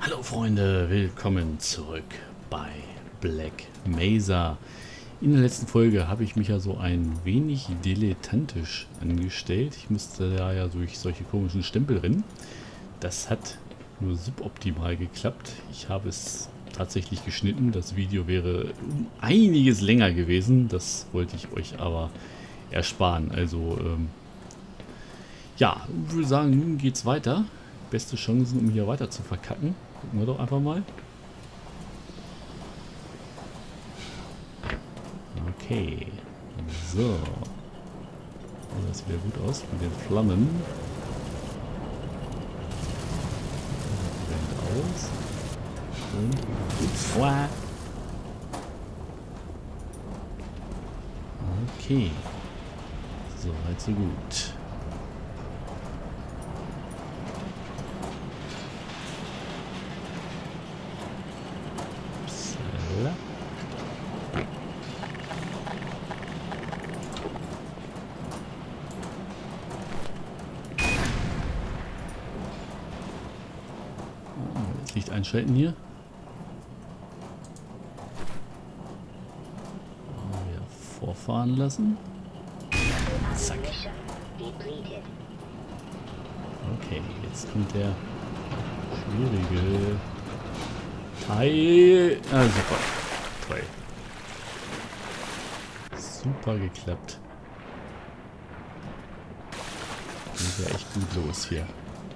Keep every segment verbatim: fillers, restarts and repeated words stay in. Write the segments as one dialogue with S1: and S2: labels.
S1: Hallo Freunde, willkommen zurück bei Black Mesa. In der letzten Folge habe ich mich ja so ein wenig dilettantisch angestellt. Ich musste da ja durch solche komischen Stempel rennen. Das hat nur suboptimal geklappt. Ich habe es tatsächlich geschnitten. Das Video wäre um einiges länger gewesen. Das wollte ich euch aber ersparen. Also ähm, ja, ich würde sagen, nun geht's weiter. Beste Chancen, um hier weiter zu verkacken. Gucken wir doch einfach mal. Okay. So. Oh, das sieht ja gut aus mit den Flammen. Das brennt aus. Und ups. Okay. So weit, so gut. Licht einschalten hier. Wieder vorfahren lassen. Zack. Okay, jetzt kommt der schwierige Teil. Ah, super. Toll. Super geklappt. Geht ja echt gut los hier.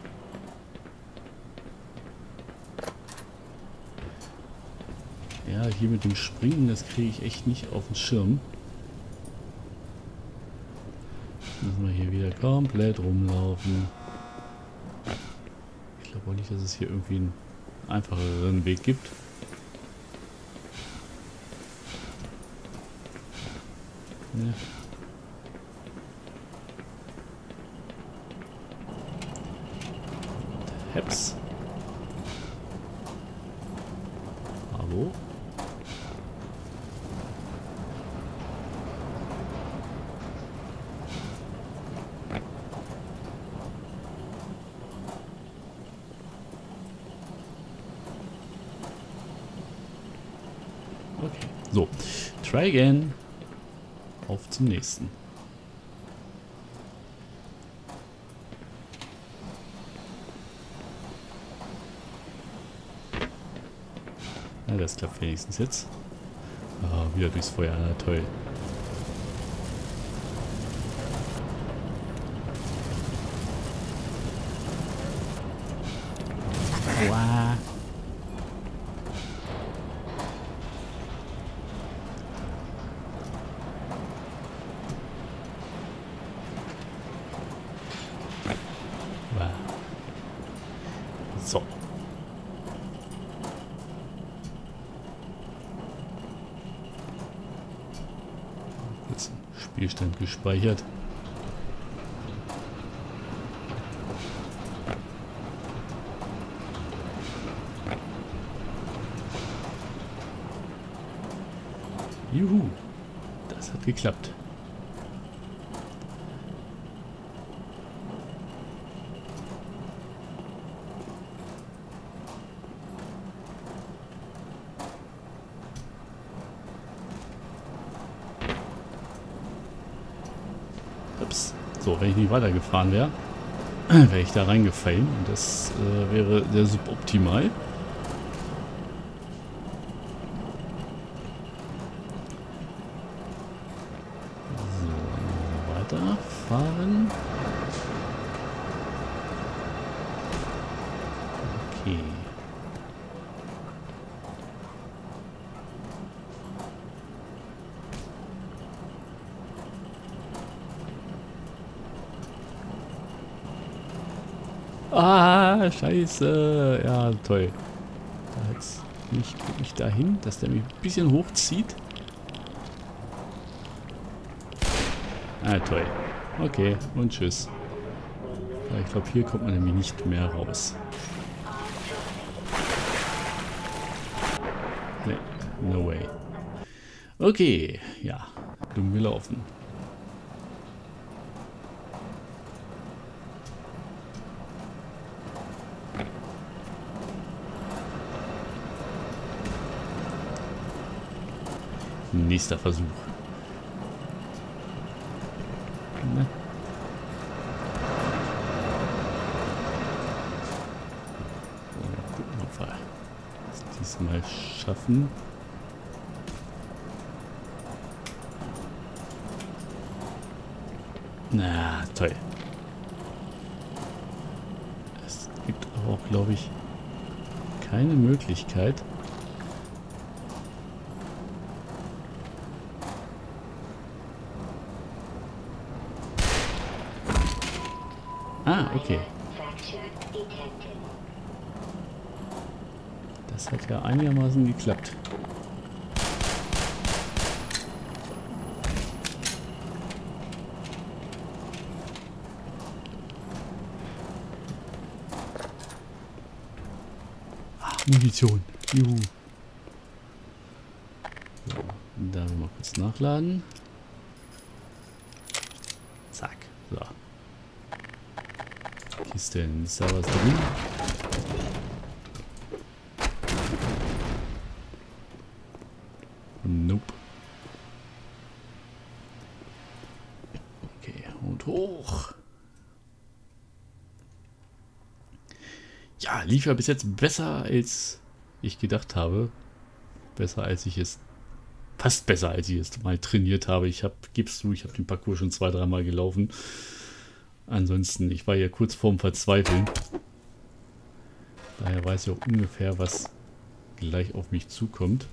S1: Ja, hier mit dem Springen, das kriege ich echt nicht auf den Schirm. Müssen wir hier wieder komplett rumlaufen. Ich glaube auch nicht, dass es hier irgendwie einen einfacheren Weg gibt. Ne. Heps. Hallo? Okay, so. Try again. Auf zum nächsten. Ja, das klappt wenigstens jetzt. Ah, wieder durchs Feuer, na toll. Wow. So. Kurz Spielstand gespeichert. Juhu, das hat geklappt. Ups. So, wenn ich nicht weitergefahren wäre, wäre ich da reingefallen und das äh, wäre sehr suboptimal. So, weiterfahren. Okay. Ah, scheiße. Ja, toll. Da jetzt nicht mich dahin, dass der mich ein bisschen hochzieht. Ah, toll. Okay, und tschüss. Ja, ich glaube, hier kommt man nämlich nicht mehr raus. Nee, no way. Okay, ja, dumm gelaufen. Nächster Versuch. Ne? So, gucken, ob wir es diesmal schaffen. Na, toll. Es gibt aber auch, glaube ich, keine Möglichkeit. Ah, okay. Das hat ja einigermaßen geklappt. Munition. Juhu. So, da mal kurz nachladen. Zack. So. Kisten. Ist da was drin? Nope. Okay, und hoch. Ja, lief ja bis jetzt besser, als ich gedacht habe. Besser, als ich es... Fast besser, als ich es mal trainiert habe. Ich habe, gibst du, ich habe den Parcours schon zwei, dreimal gelaufen. Ansonsten, ich war ja kurz vorm Verzweifeln. Daher weiß ich auch ungefähr, was gleich auf mich zukommt.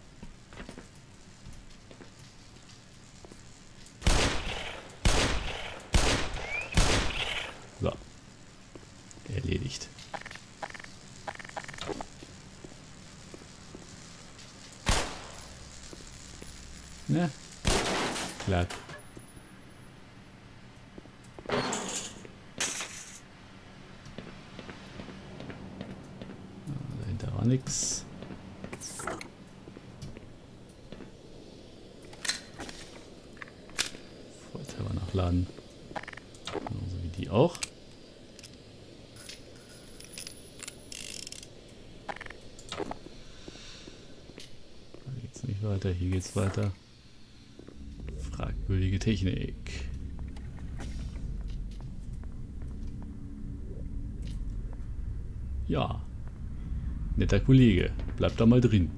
S1: So. Erledigt. Ne? Klar. Dahinter war nix. Vorher nachladen. Genauso wie die auch. Da geht's nicht weiter, hier geht's weiter. Fragwürdige Technik. Ja. Netter Kollege. Bleibt da mal drin.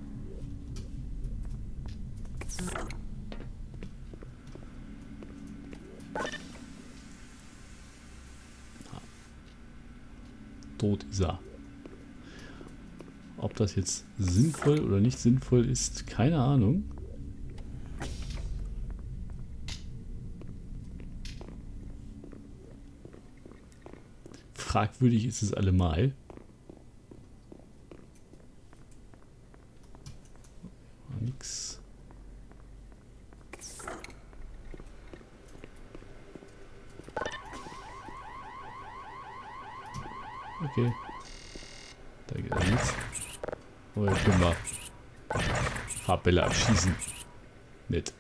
S1: Tot ist er. Ob das jetzt sinnvoll oder nicht sinnvoll ist, keine Ahnung. Fragwürdig ist es allemal. Nix. Okay. Da geht auch nichts. Oh, jetzt können wir Farbälle abschießen. Nett.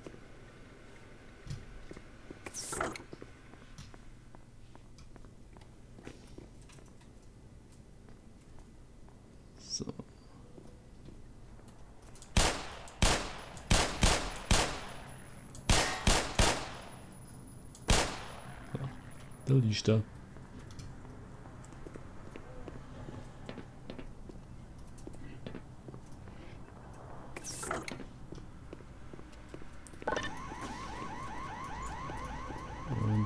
S1: So. Da liegt er. Und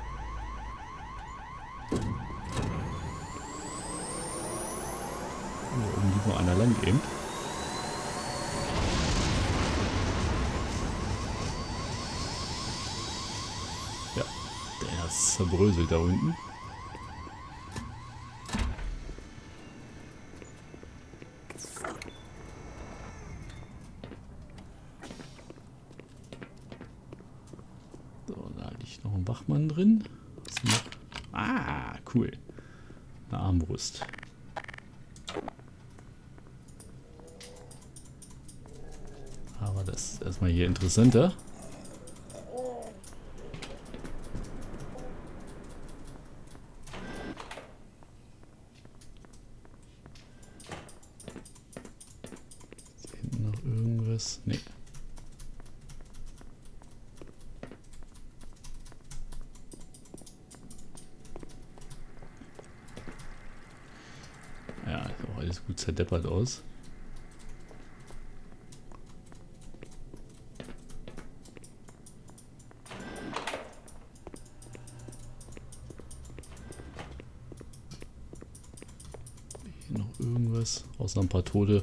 S1: hier oben liegt noch einer lang eben. Ja, der ist zerbröselt da unten. So, da liegt noch ein Wachmann drin. Was noch? Ah, cool. Eine Armbrust. Aber das ist erstmal hier interessanter. Ist hier hinten noch irgendwas? Nee. alles gut zerdeppert aus. Hier noch irgendwas, außer ein paar Tote.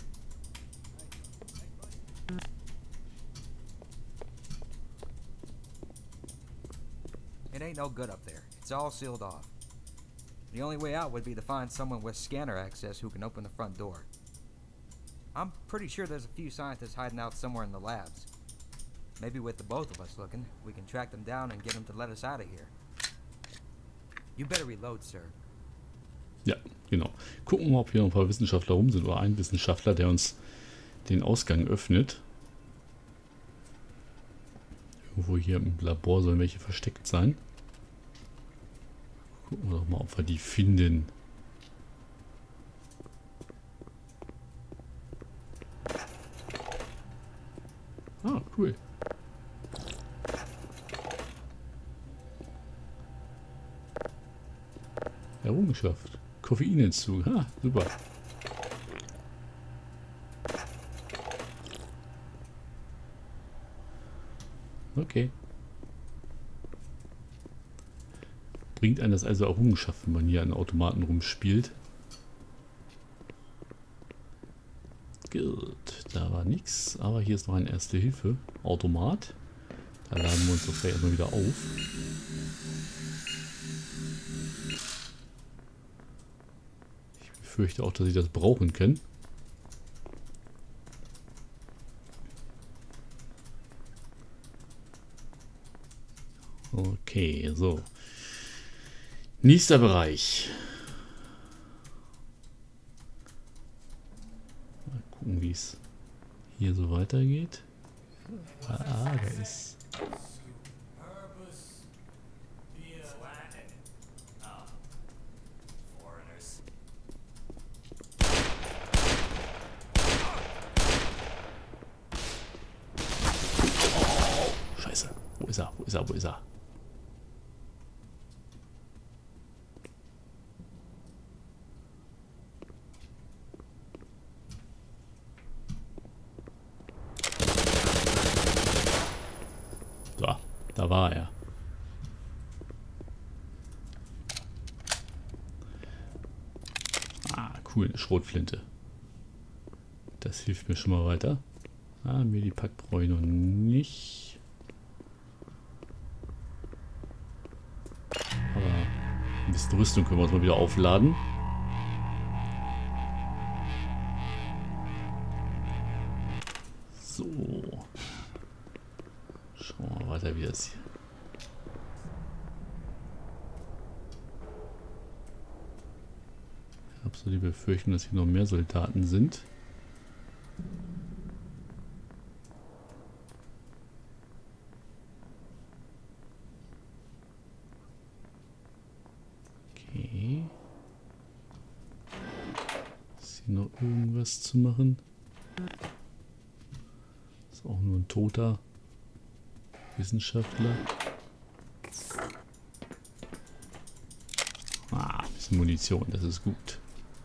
S2: It ain't no good up there. It's all sealed off. The only way out would be to find someone with scanner access who can open the front door. I'm pretty sure there's a few scientists hiding out somewhere in the labs. Maybe with the both of us looking, we can track them down and get them to let us out of here. You better reload, sir.
S1: Ja, genau. Gucken wir mal, ob hier noch ein paar Wissenschaftler rum sind oder ein Wissenschaftler, der uns den Ausgang öffnet. Irgendwo hier im Labor sollen welche versteckt sein. Gucken wir doch mal, ob wir die finden. Ah, cool. Errungenschaft. Koffeinentzug. Ha, super. Okay. Bringt einen das also Errungenschaft, wenn man hier an Automaten rumspielt. Gut, da war nichts, aber hier ist noch ein Erste-Hilfe-Automat. Da laden wir uns doch gleich erstmal wieder auf. Ich befürchte auch, dass ich das brauchen kann. Okay, so. Nächster Bereich. Mal gucken, wie es hier so weitergeht. Ah, da ist... Oh, Scheiße. Wo ist er? Wo ist er? Wo ist er? So, da war er. Ah, cool, eine Schrotflinte. Das hilft mir schon mal weiter. Ah, Medipack brauche ich noch nicht. Aber ein bisschen Rüstung können wir uns mal wieder aufladen. So. Schauen wir mal weiter, wie das hier. Ich habe so die Befürchtung, dass hier noch mehr Soldaten sind. Okay. Ist hier noch irgendwas zu machen? Ist auch nur ein toter Wissenschaftler. Ah, ein bisschen Munition, das ist gut.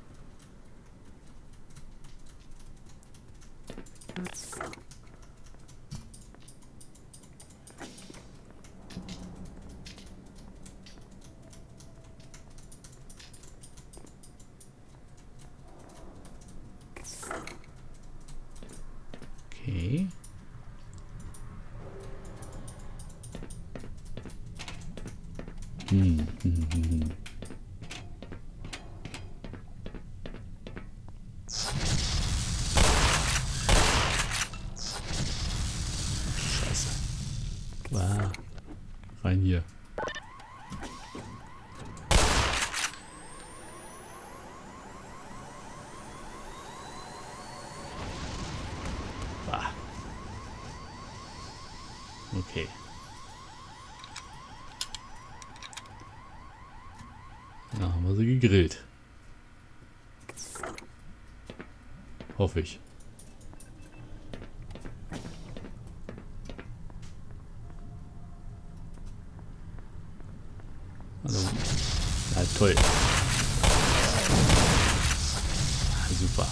S1: Okay. Hm, hm, hm, hm. Scheiße. Wow. Rein hier. Bah. Okay. Da haben wir sie gegrillt. Hoffe ich. Also, ja, toll. super.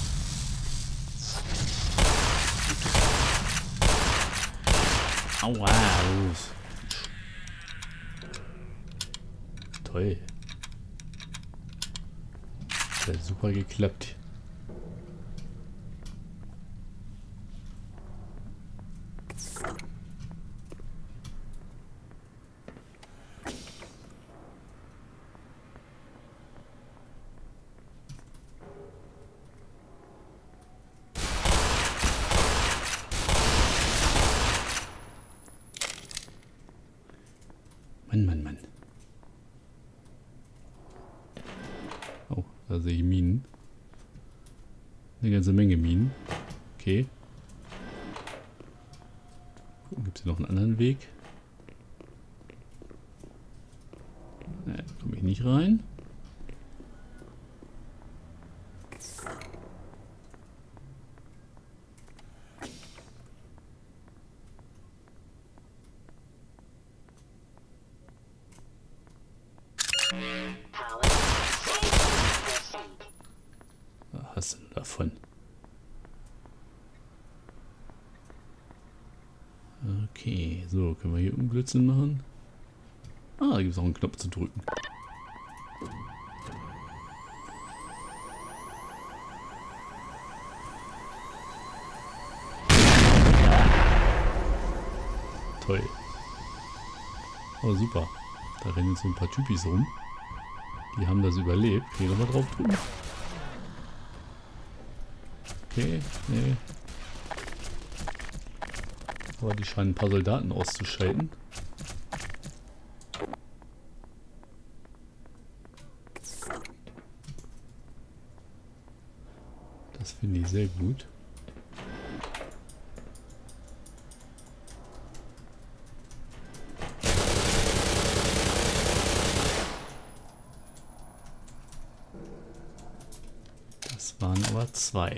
S1: Aua, los. Toll. Das hat super geklappt. Mann, Mann, Mann. Oh, da sehe ich Minen. Eine ganze Menge Minen. Okay. Gibt es hier noch einen anderen Weg? Ne, da komme ich nicht rein. Was hast du denn davon? Okay, so, können wir hier Umblödsinn machen? Ah, da gibt es auch einen Knopf zu drücken. Toll. Oh, super. Da rennen jetzt so ein paar Typis rum. Die haben das überlebt. Hier nochmal drauf drücken. Okay, nee. Aber die scheinen ein paar Soldaten auszuschalten. Das finde ich sehr gut. Das waren aber zwei.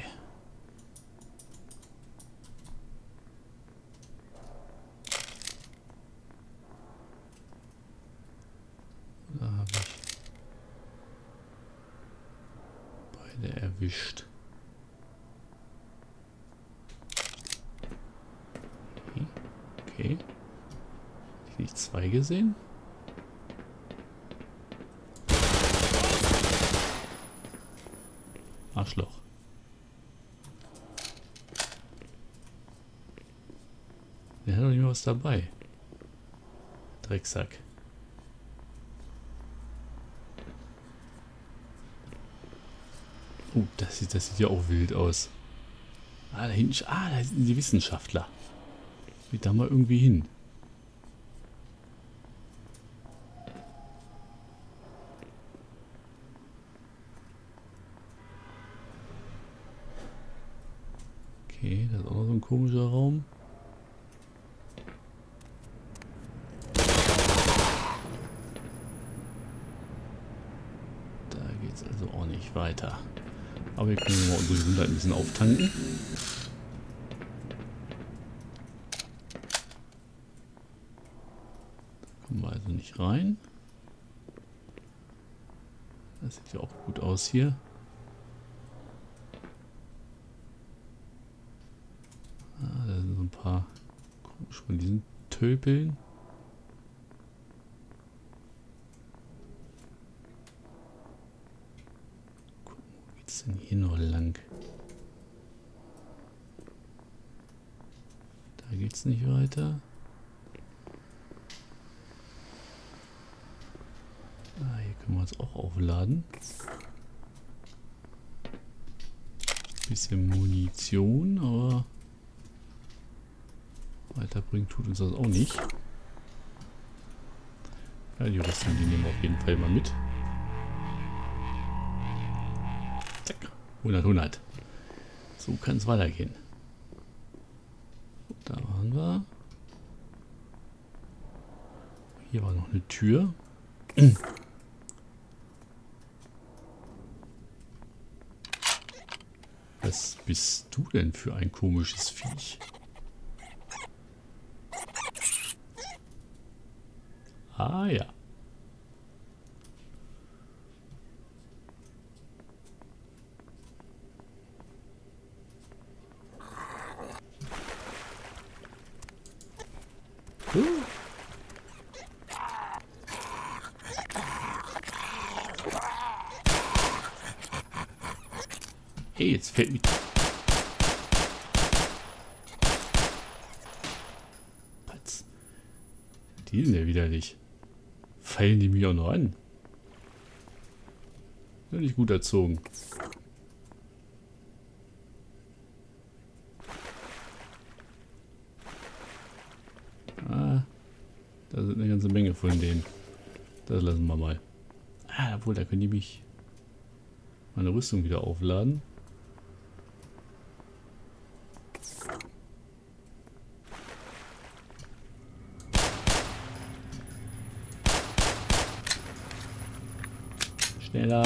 S1: Da habe ich beide erwischt. Okay. Okay. Habe ich nicht zwei gesehen? Arschloch. Der hat doch nicht mehr was dabei. Drecksack. Oh, das sieht, das sieht ja auch wild aus. Ah, da hinten. Ah, da sind die Wissenschaftler. Geht da mal irgendwie hin. Okay, das ist auch noch so ein komischer Raum. Da geht es also auch nicht weiter. Aber wir können mal unsere Gesundheit ein bisschen auftanken. Da kommen wir also nicht rein. Das sieht ja auch gut aus hier. Ah, da sind so ein paar komisch von diesen Tölpeln. Gucken, wo geht's denn hier noch lang? Da geht's nicht weiter. Ah, hier können wir uns auch aufladen. Bisschen Munition, aber weiterbringen tut uns das auch nicht. Ja, die Rüstung, die nehmen wir auf jeden Fall mal mit. Zack. hundert, hundert. So kann es weitergehen. Da waren wir. Hier war noch eine Tür. Was bist du denn für ein komisches Viech? Ah ja. Ey, jetzt fällt mir... Patz. Die sind ja widerlich. Fallen die mich auch noch an? Ja, nicht gut erzogen. Ah, da sind eine ganze Menge von denen. Das lassen wir mal. Ah, obwohl, da können die mich meine Rüstung wieder aufladen. Schneller.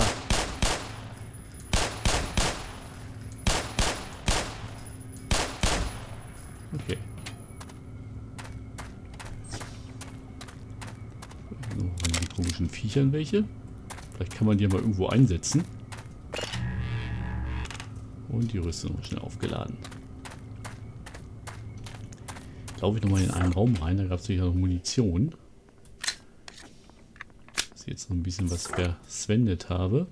S1: Okay. So, die komischen Viechern welche. Vielleicht kann man die mal irgendwo einsetzen. Und die Rüstung schnell aufgeladen. Laufe ich nochmal in einen Raum rein, da gab es sicher noch Munition. Dass ich jetzt noch ein bisschen was verschwendet habe.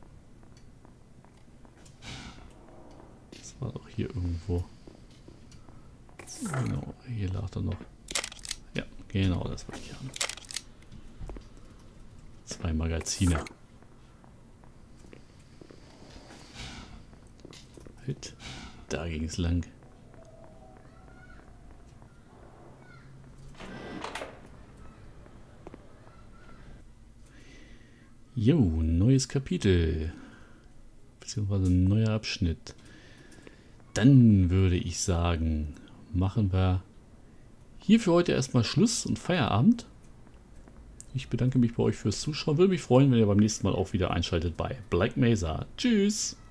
S1: Das war doch hier irgendwo. Genau, hier lag er noch. Ja, genau, das wollte ich haben. Zwei Magazine. Halt, da ging es lang. Jo, neues Kapitel. Beziehungsweise ein neuer Abschnitt. Dann würde ich sagen, machen wir hier für heute erstmal Schluss und Feierabend. Ich bedanke mich bei euch fürs Zuschauen. Würde mich freuen, wenn ihr beim nächsten Mal auch wieder einschaltet bei Black Mesa. Tschüss!